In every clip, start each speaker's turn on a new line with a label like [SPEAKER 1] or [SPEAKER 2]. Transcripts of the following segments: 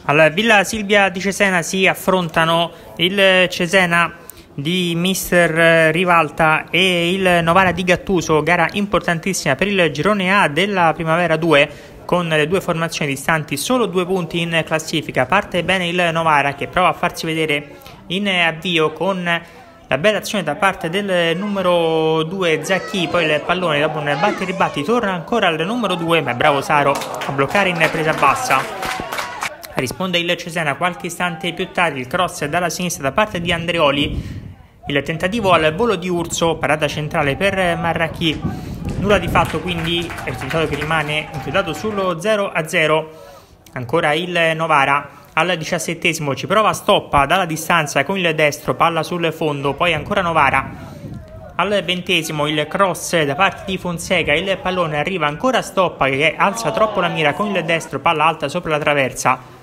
[SPEAKER 1] Alla Villa Silvia di Cesena si affrontano il Cesena di mister Rivalta e il Novara di Gattuso, gara importantissima per il girone A della Primavera 2, con le due formazioni distanti solo 2 punti in classifica. Parte bene il Novara, che prova a farsi vedere in avvio con la bella azione da parte del numero 2 Zacchi, poi il pallone dopo un batti e ribatti torna ancora al numero 2, ma è bravo Saro a bloccare in presa bassa. Risponde il Cesena qualche istante più tardi, il cross dalla sinistra da parte di Andreoli, il tentativo al volo di Urso, parata centrale per Marracchi, nulla di fatto, quindi il risultato che rimane inchiodato sullo 0-0. Ancora il Novara al 17esimo ci prova Stoppa dalla distanza con il destro, palla sul fondo, poi ancora Novara. Al 20esimo il cross da parte di Fonseca, il pallone arriva ancora a Stoppa che alza troppo la mira con il destro, palla alta sopra la traversa.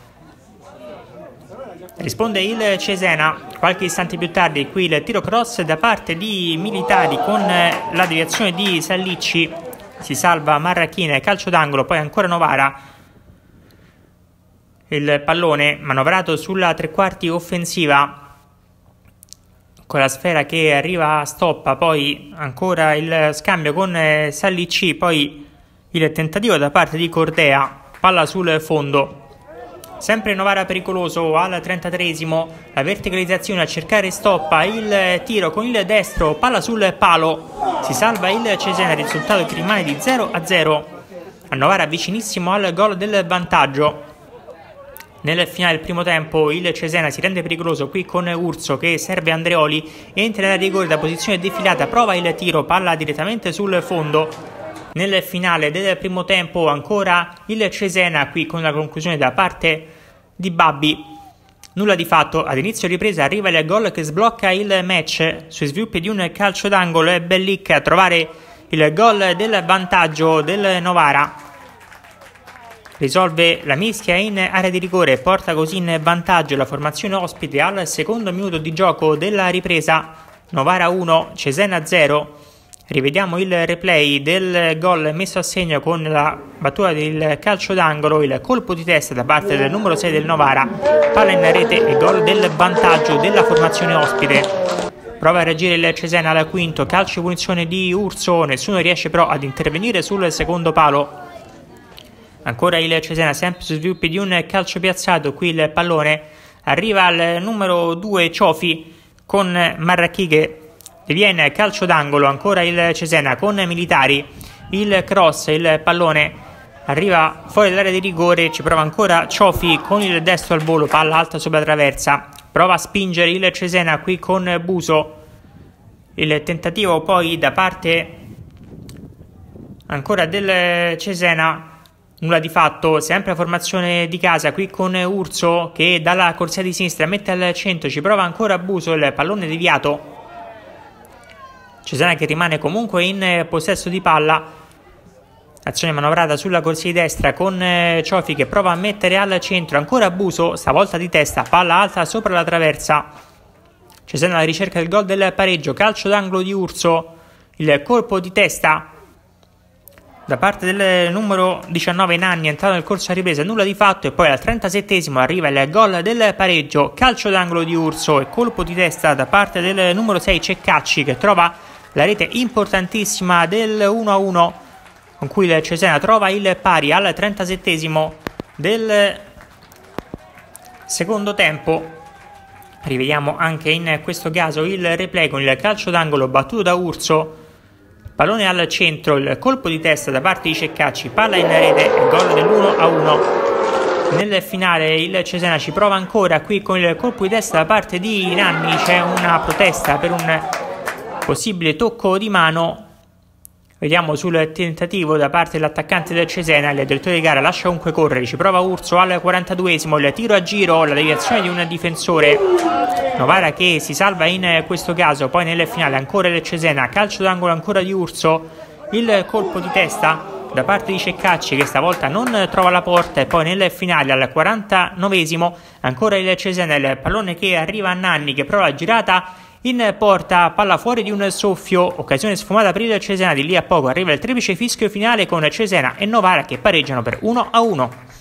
[SPEAKER 1] Risponde il Cesena qualche istante più tardi, qui il tiro cross da parte di Militari con la deviazione di Sallicci, si salva Marracchina, calcio d'angolo, poi ancora Novara, il pallone manovrato sulla tre quarti offensiva con la sfera che arriva a Stoppa, poi ancora il scambio con Sallicci, poi il tentativo da parte di Cordea, palla sul fondo. Sempre Novara pericoloso al 33esimo, la verticalizzazione a cercare Stoppa, il tiro con il destro, palla sul palo, si salva il Cesena, il risultato che rimane di 0-0. A Novara vicinissimo al gol del vantaggio. Nel finale del primo tempo il Cesena si rende pericoloso qui con Urso che serve Andreoli, entra nella rigore da posizione defilata, prova il tiro, palla direttamente sul fondo. Nel finale del primo tempo ancora il Cesena, qui con la conclusione da parte di Babbi, nulla di fatto. Ad inizio ripresa arriva il gol che sblocca il match sui sviluppi di un calcio d'angolo, è Bellic a trovare il gol del vantaggio del Novara, risolve la mischia in area di rigore, porta così in vantaggio la formazione ospite al secondo minuto di gioco della ripresa. Novara 1, Cesena 0. Rivediamo il replay del gol messo a segno con la battuta del calcio d'angolo, il colpo di testa da parte del numero 6 del Novara, palla in rete e gol del vantaggio della formazione ospite. Prova a reagire il Cesena al quinto, calcio di punizione di Urso, nessuno riesce però ad intervenire sul secondo palo. Ancora il Cesena, sempre sui sviluppi di un calcio piazzato, qui il pallone arriva al numero 2 Ciofi con Marracchi che viene calcio d'angolo, ancora il Cesena con Militari, il cross, il pallone arriva fuori dall'area di rigore, ci prova ancora Ciofi con il destro al volo, palla alta sopra la traversa, prova a spingere il Cesena qui con Buso, il tentativo poi da parte ancora del Cesena, nulla di fatto, sempre la formazione di casa qui con Urso che dalla corsia di sinistra mette al centro, ci prova ancora Buso, il pallone deviato. Cesena che rimane comunque in possesso di palla, azione manovrata sulla corsia di destra con Ciofi che prova a mettere al centro, ancora Buso, stavolta di testa, palla alta sopra la traversa. Cesena alla ricerca del gol del pareggio, calcio d'angolo di Urso, il colpo di testa da parte del numero 19 Nanni, entrato nel corso a ripresa, nulla di fatto, e poi al 37esimo arriva il gol del pareggio, calcio d'angolo di Urso e colpo di testa da parte del numero 6 Ceccacci che trova la rete importantissima del 1-1 con cui il Cesena trova il pari al 37esimo del secondo tempo. Rivediamo anche in questo caso il replay con il calcio d'angolo battuto da Urso, pallone al centro, il colpo di testa da parte di Ceccacci, palla in rete e gol dell'1-1. Nel finale il Cesena ci prova ancora qui con il colpo di testa da parte di Nanni, c'è una protesta per un possibile tocco di mano. Vediamo sul tentativo da parte dell'attaccante del Cesena, il direttore di gara lascia comunque correre, ci prova Urso al 42esimo, il tiro a giro, la deviazione di un difensore, Novara che si salva in questo caso. Poi nel finale ancora il Cesena, calcio d'angolo ancora di Urso, il colpo di testa da parte di Ceccacci che stavolta non trova la porta, e poi nel finale al 49esimo ancora il Cesena, il pallone che arriva a Nanni che prova la girata in porta, palla fuori di un soffio, occasione sfumata per il Cesena. Di lì a poco arriva il triplice fischio finale con Cesena e Novara che pareggiano per 1-1.